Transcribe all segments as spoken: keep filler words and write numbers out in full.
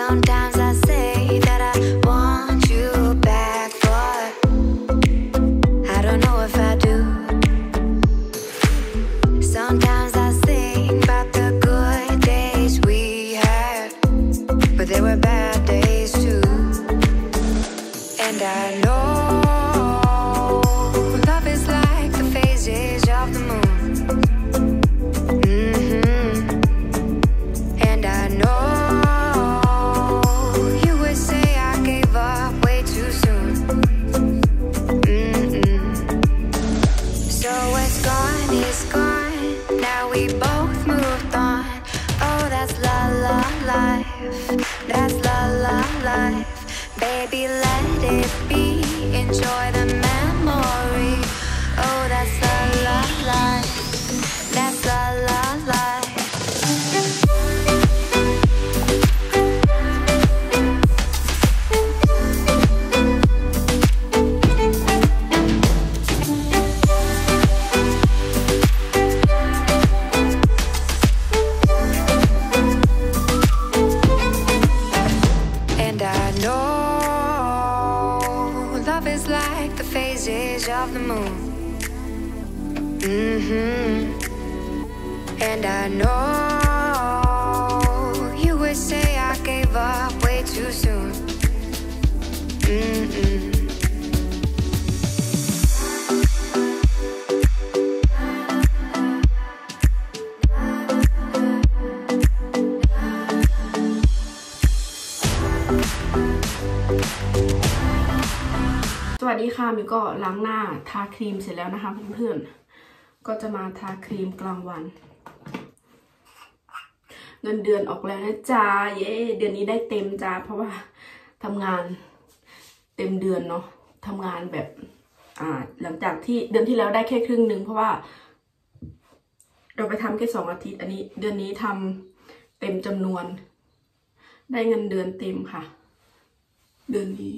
Sometimes I say that I want you back, but I don't know if I do. Sometimes I think about the good days we had, but there were bad days too. And I know love is like the phases of the moon. That's la la life, baby, let it be. Enjoy the memory. Oh, that's la la life. That's la la life. Of the moon. Mm-hmm. And I know you would say I gave up way too soon. Mm-mm. สวัสดีค่ะมิวก็ล้างหน้าทาครีมเสร็จแล้วนะคะเพื่อนๆก็จะมาทาครีมกลางวันเงินเดือนออกแล้วนะจ๊ะเย้เดือนนี้ได้เต็มจ้าเพราะว่าทำงานเต็มเดือนเนาะทำงานแบบอ่าหลังจากที่เดือนที่แล้วได้แค่ครึ่งหนึ่งเพราะว่าเราไปทำแค่สองอาทิตย์อันนี้เดือนนี้ทำเต็มจำนวนได้เงินเดือนเต็มค่ะเดือนนี้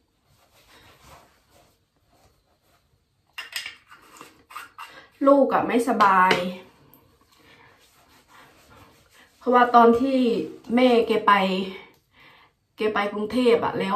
ลูกอะไม่สบายเพราะว่าตอนที่แม่แกไปแกไปกรุงเทพอะแล้ว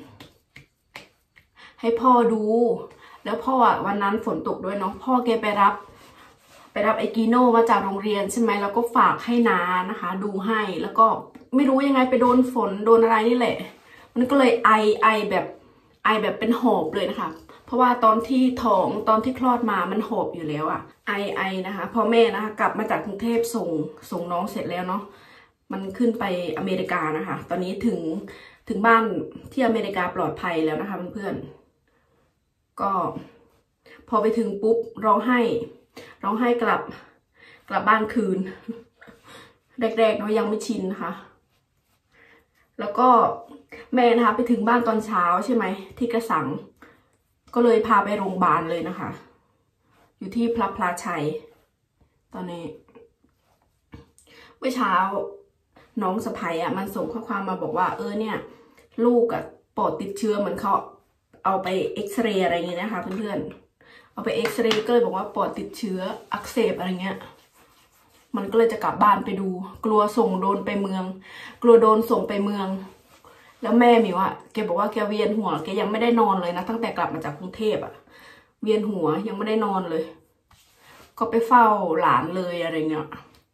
ให้พ่อดูแล้วพ่ออะวันนั้นฝนตกด้วยเนาะพ่อแกไปรับไปรับไอกีโน่มาจากโรงเรียนใช่ไหมแล้วก็ฝากให้น้านะคะดูให้แล้วก็ไม่รู้ยังไงไปโดนฝนโดนอะไรนี่แหละมันก็เลยไอไอแบบไอแบบเป็นหอบเลยนะคะเพราะว่าตอนที่ท้องตอนที่คลอดมามันหอบอยู่แล้วอะไอไอนะคะพอแม่นะคะกลับมาจากกรุงเทพส่งส่งน้องเสร็จแล้วเนาะมันขึ้นไปอเมริกานะคะตอนนี้ถึงถึงบ้านที่อเมริกาปลอดภัยแล้วนะคะเพื่อนๆก็พอไปถึงปุ๊บร้องไห้ร้องไห้กลับกลับบ้านคืนแรกๆเนาะยังไม่ชินนะคะแล้วก็แม่นะคะไปถึงบ้านตอนเช้าใช่ไหมที่กระสังก็เลยพาไปโรงพยาบาลเลยนะคะอยู่ที่พระพลาชัยตอนนี้เมื่อเช้าน้องสะใภ้อ่ะมันส่งข้อความมาบอกว่าเออเนี่ยลูกอ่ะปอดติดเชื้อเหมือนเขาเอาไปเอ็กซเรย์อะไรเงี้ยนะคะเพื่อนๆเอาไปเอ็กซเรย์ก็เลยบอกว่าปอดติดเชื้ออักเสบอะไรเงี้ยมันก็เลยจะกลับบ้านไปดูกลัวส่งโดนไปเมืองกลัวโดนส่งไปเมืองแล้วแม่มิวอะแกบอกว่าแกเวียนหัวแกยังไม่ได้นอนเลยนะตั้งแต่กลับมาจากกรุงเทพอะเวียนหัวยังไม่ได้นอนเลยก็ไปเฝ้าหลานเลยอะไรเงี้ย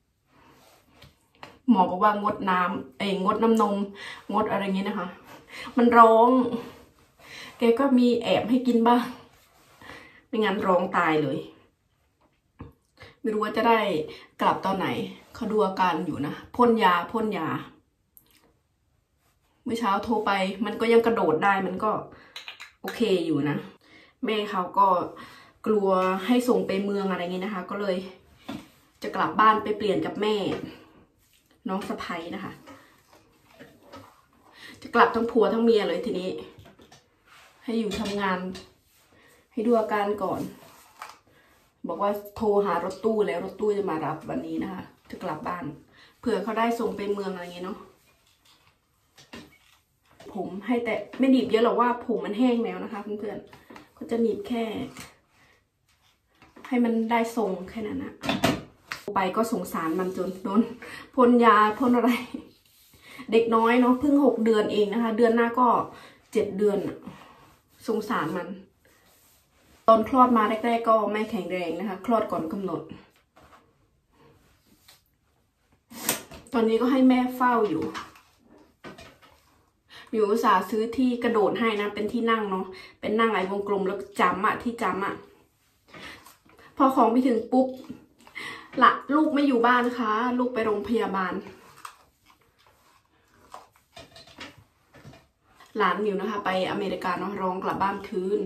หมอบอกว่างดน้ำเอ้งดน้ำนมงดอะไรเงี้ยนะคะมันร้องแกก็มีแอบให้กินบ้างไม่งั้นร้องตายเลยไม่รู้ว่าจะได้กลับตอนไหนเขาดูอาการอยู่นะพ่นยาพ่นยาเมื่อเช้าโทรไปมันก็ยังกระโดดได้มันก็โอเคอยู่นะแม่เขาก็กลัวให้ส่งไปเมืองอะไรเงี้ยนะคะก็เลยจะกลับบ้านไปเปลี่ยนกับแม่น้องสะใภ้นะคะจะกลับทั้งผัวทั้งเมียเลยทีนี้ให้อยู่ทำงานให้ดูอาการก่อนบอกว่าโทรหารถตู้แล้วรถตู้จะมารับวันนี้นะคะจะกลับบ้านเผื่อเขาได้ส่งไปเมืองอะไรเงี้ยเนาะผมให้แต่ไม่หนีบเยอะหรอกว่าผมมันแห้งแล้วนะคะเพื่อนๆก็จะหนีบแค่ให้มันได้ทรงแค่นั้นนะไปก็สงสารมันจนโดนพ่นยาพ่นอะไรเด็กน้อยเนาะเพิ่งหกเดือนเองนะคะเดือนหน้าก็เจ็ดเดือนสงสารมันตอนคลอดมาแรกๆก็ไม่แข็งแรงนะคะคลอดก่อนกำหนดตอนนี้ก็ให้แม่เฝ้าอยู่มิวอุตส่าห์ซื้อที่กระโดดให้นะเป็นที่นั่งเนาะเป็นนั่งไอ้วงกลมแล้วจำอะที่จำอะพอของไปถึงปุ๊บละลูกไม่อยู่บ้านค่ะลูกไปโรงพยาบาลหลานมิวนะคะไปอเมริกาเนาะร้องกลับบ้านคืน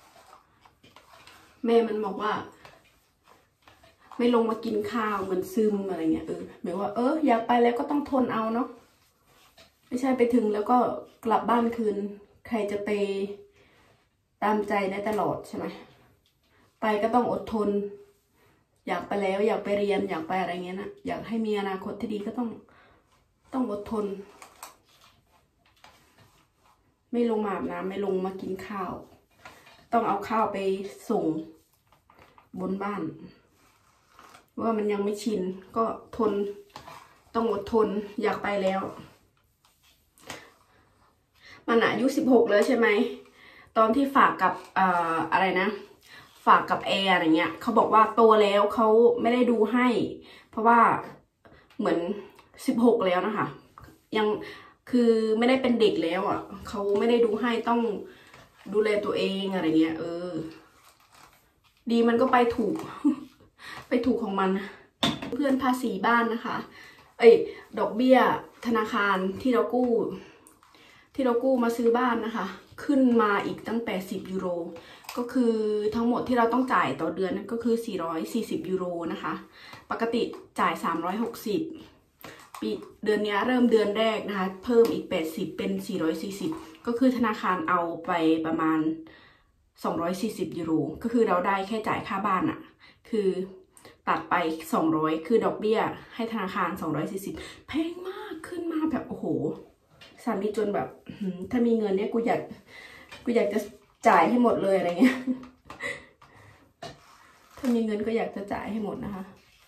แม่มันบอกว่าไม่ลงมากินข้าวเหมือนซึมอะไรเงี้ยเออหมายว่าเอออยากไปแล้วก็ต้องทนเอาเนาะไม่ใช่ไปถึงแล้วก็กลับบ้านคืนใครจะไปตามใจได้ตลอดใช่ไหมไปก็ต้องอดทนอยากไปแล้วอยากไปเรียนอยากไปอะไรเงี้ยนะอยากให้มีอนาคตที่ดีก็ต้องต้องอดทนไม่ลงมาอาบน้ำไม่ลงมากินข้าวต้องเอาข้าวไปส่งบนบ้านว่ามันยังไม่ชินก็ทนต้องอดทนอยากไปแล้วมันอายุสิบหกแล้วใช่ไหมตอนที่ฝากกับอ่าอะไรนะฝากกับแอร์อะไรเงี้ยเขาบอกว่าโตแล้วเขาไม่ได้ดูให้เพราะว่าเหมือนสิบหกแล้วนะคะยังคือไม่ได้เป็นเด็กแล้วอ่ะเขาไม่ได้ดูให้ต้องดูแลตัวเองอะไรเงี้ยเออดีมันก็ไปถูก ไปถูกของมันเพื่อนภาษีบ้านนะคะเอ้ยดอกเบี้ยธนาคารที่เรากู้ที่เรากู้มาซื้อบ้านนะคะขึ้นมาอีกตั้งแปดสิบยูโรก็คือทั้งหมดที่เราต้องจ่ายต่อเดือนนั่นก็คือสี่ร้อยสี่สิบยูโรนะคะปกติจ่ายสามร้อยหกสิบปีเดือนนี้เริ่มเดือนแรกนะคะเพิ่มอีกแปดสิบเป็นสี่ร้อยสี่สิบก็คือธนาคารเอาไปประมาณสองร้อยสี่สิบยูโรก็คือเราได้แค่จ่ายค่าบ้านอะคือตัดไปสองร้อยคือดอกเบี้ยให้ธนาคารสองร้อยสี่สิบแพงมากขึ้นมาแบบโอ้โหสามีจนแบบถ้ามีเงินเนี่ยกูอยากกูอยากจะจ่ายให้หมดเลยอะไรเงี้ยถ้ามีเงินก็อยากจะจ่ายให้หมดนะคะ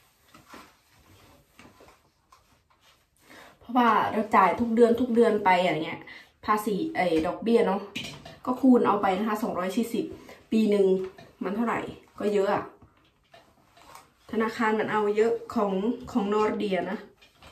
เพราะว่าเราจ่ายทุกเดือนทุกเดือนไปอะไรเงี้ยภาษีไอ้ดอกเบี้ยเนาะก็คูณเอาไปนะคะสองร้อยสี่สิบปีหนึ่งมันเท่าไหร่ก็เยอะอะธนาคารมันเอาเยอะของของนอร์เดียนะ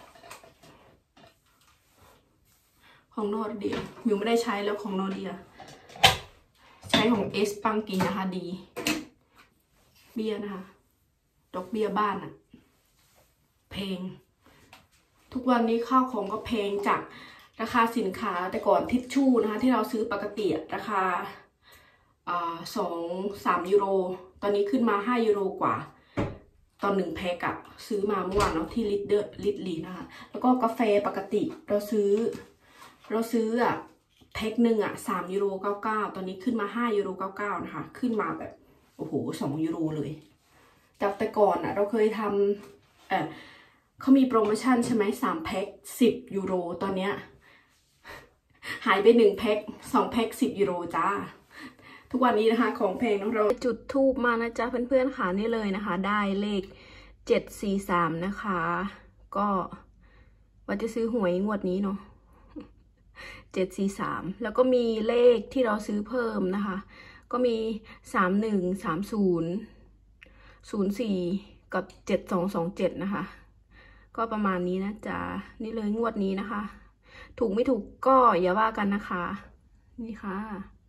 ของนอร์เดียมิวไม่ได้ใช้แล้วของนอร์เดียใช้ของเอสปังกินนะคะดีเบี้ยนะคะดอกเบี้ยบ้านอะแพงทุกวันนี้ข้าวของก็แพงจากราคาสินค้าแต่ก่อนทิชชู่นะคะที่เราซื้อปกติราคาอ่าสองสามยูโรตอนนี้ขึ้นมาห้ายูโรกว่าตอนหนึ่งแพ็คอะซื้อมาเมื่อวานเนาะที่ลิตรเดอร์ลิตรลีนะคะแล้วก็กาแฟปกติเราซื้อเราซื้ออะแพ็คหนึ่งอะสามยูโรเก้าเก้าตอนนี้ขึ้นมาห้ายูโรเก้าเก้านะคะขึ้นมาแบบโอ้โหสองยูโรเลยจากแต่ก่อนอะเราเคยทำเออเขามีโปรโมชั่นใช่ไหมสามแพ็คสิบยูโรตอนเนี้ยหายไปหนึ่งแพ็คสองแพ็คสิบยูโรจ้าทุกวันนี้นะคะของแพงน้องเราจุดทูบมานะจ๊ะเพื่อนๆค่ะนี่เลยนะคะได้เลขเจ็ดสี่สามนะคะก็ว่าจะซื้อหวยงวดนี้เนาะเจ็ดสี่สามแล้วก็มีเลขที่เราซื้อเพิ่มนะคะก็มีสามหนึ่งสามศูนย์ศูนย์สี่กับเจ็ดสองสองเจ็ดนะคะก็ประมาณนี้นะจ๊ะนี่เลยงวดนี้นะคะถูกไม่ถูกก็อย่าว่ากันนะคะนี่ค่ะ